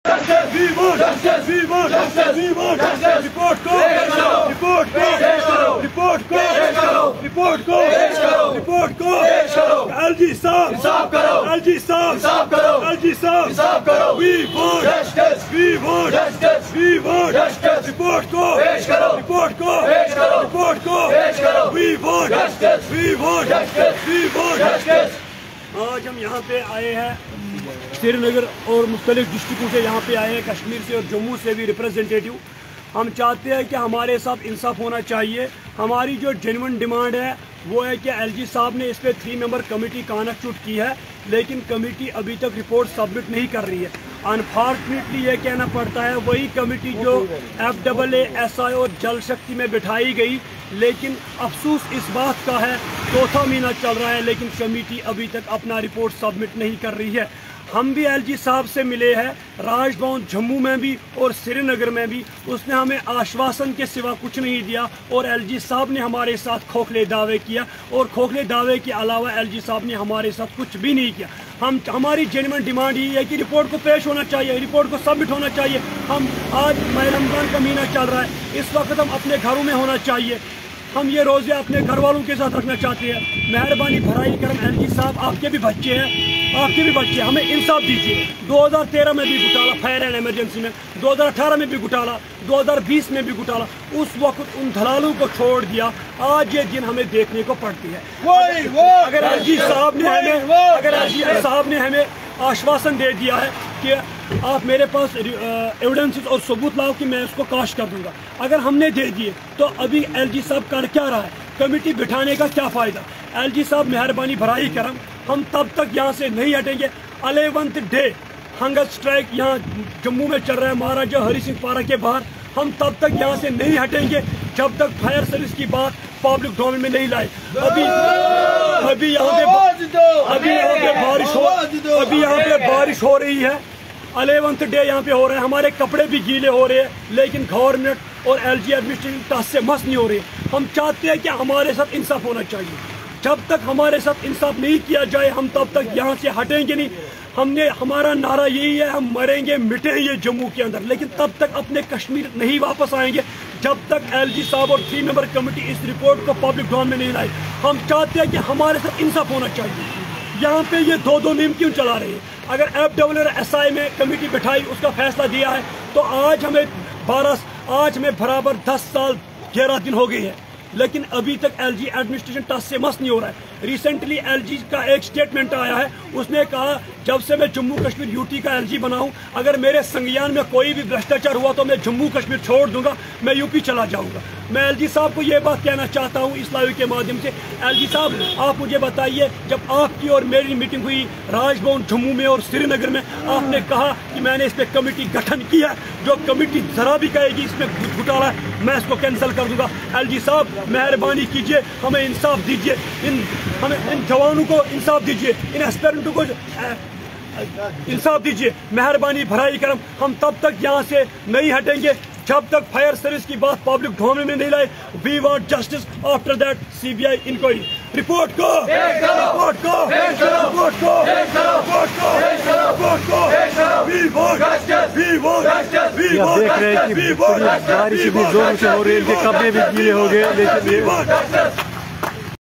LG साहब आज हम यहाँ पे आए हैं श्रीनगर और मुख्तलिफ डिस्ट्रिक्टों से यहाँ पे आए हैं, कश्मीर से और जम्मू से भी रिप्रेजेंटेटिव। हम चाहते हैं कि हमारे साथ इंसाफ होना चाहिए। हमारी जो जेन्युइन डिमांड है वो है कि एलजी साहब ने इस पर 3 मेंबर कमेटी कॉन्स्टिट्यूट की है, लेकिन कमेटी अभी तक रिपोर्ट सबमिट नहीं कर रही है। अनफॉर्चुनेटली ये कहना पड़ता है वही कमेटी जो FAA, SI और जल शक्ति में बिठाई गई, लेकिन अफसोस इस बात का है 4था महीना चल रहा है लेकिन कमेटी अभी तक अपना रिपोर्ट सबमिट नहीं कर रही है। हम भी एलजी साहब से मिले हैं, राजभवन जम्मू में भी और श्रीनगर में भी। उसने हमें आश्वासन के सिवा कुछ नहीं दिया और एलजी साहब ने हमारे साथ खोखले दावे किया और खोखले दावे के अलावा एलजी साहब ने हमारे साथ कुछ भी नहीं किया। हमारी जेन्युइन डिमांड यही है कि रिपोर्ट को पेश होना चाहिए, रिपोर्ट को सबमिट होना चाहिए। हम आज रमजान का महीना चल रहा है, इस वक्त हम अपने घरों में होना चाहिए। हम ये रोज़े अपने घर वालों के साथ रखना चाहते हैं। मेहरबानी भराई करम एलजी साहब, आपके भी बच्चे हैं, हमें इंसाफ दीजिए। 2013 में भी घोटाला, फायर एंड इमरजेंसी में, 2018 में भी घोटाला, 2020 में भी घोटाला। उस वक्त उन दलालों को छोड़ दिया, आज ये दिन हमें देखने को पड़ती है। अगर एलजी साहब ने हमें आश्वासन दे दिया है कि आप मेरे पास एविडेंसेस और सबूत लाओ कि मैं उसको काश कर दूंगा, अगर हमने दे दिए तो अभी एलजी साहब कर क्या रहा है? कमेटी बिठाने का क्या फ़ायदा? एलजी साहब मेहरबानी भराई करम, हम तब तक यहाँ से नहीं हटेंगे। 11th डे हंगर स्ट्राइक यहाँ जम्मू में चल रहा है, महाराजा हरि सिंह पार्क के बाहर। हम तब तक यहाँ से नहीं हटेंगे जब तक फायर सर्विस की बात पब्लिक डोमेन में नहीं लाए। अभी यहाँ पे बारिश हो रही है, 11th डे यहाँ पे हो रहा है, हमारे कपड़े भी गीले हो रहे हैं, लेकिन गवर्नमेंट और एलजी एडमिनिस्ट्रेशन टस से मस नहीं हो रही। हम चाहते हैं कि हमारे साथ इंसाफ होना चाहिए। जब तक हमारे साथ इंसाफ नहीं किया जाए हम तब तक यहाँ से हटेंगे नहीं। हमारा नारा यही है, हम मरेंगे मिटेंगे जम्मू के अंदर, लेकिन तब तक अपने कश्मीर नहीं वापस आएंगे जब तक एलजी साहब और 3 मेंबर कमेटी इस रिपोर्ट को पब्लिक डोमेन में नहीं लाई। हम चाहते हैं कि हमारे साथ इंसाफ होना चाहिए। यहाँ पे ये 2-2 नीम क्यों चला रहे हैं? अगर FAA और SI में कमेटी बिठाई, उसका फैसला दिया है, तो आज हमें बराबर 10 साल 11 दिन हो गए हैं, लेकिन अभी तक एलजी एडमिनिस्ट्रेशन टस से मस नहीं हो रहा है। रिसेंटली एलजी का एक स्टेटमेंट आया है, उसने कहा जब से मैं जम्मू कश्मीर यूटी का एलजी बना हूं, अगर मेरे संज्ञान में कोई भी भ्रष्टाचार हुआ तो मैं जम्मू कश्मीर छोड़ दूंगा, मैं यूपी चला जाऊंगा। मैं एलजी साहब को ये बात कहना चाहता हूं इस लाइव के माध्यम से, एलजी साहब आप मुझे बताइए, जब आपकी और मेरी मीटिंग हुई राजभवन जम्मू में और श्रीनगर में, आपने कहा कि मैंने इस पर कमेटी गठन किया, जो कमेटी जरा भी कहेगी इसमें घोटाला है मैं इसको कैंसिल कर दूंगा। एलजी साहब मेहरबानी कीजिए, हमें इंसाफ दीजिए, इन जवानों को इंसाफ दीजिए, इन एस्पिरेंटों को इंसाफ दीजिए, मेहरबानी भराई करम। हम तब तक यहाँ से नहीं हटेंगे जब तक फायर सर्विस की बात पब्लिक डोमेन में नहीं लाए। We want justice, after that CBI inquiry. Report को देख रहे हैं कि बारिश भी जोरों से हो रही है, कपड़े भी गीले हो गए, लेकिन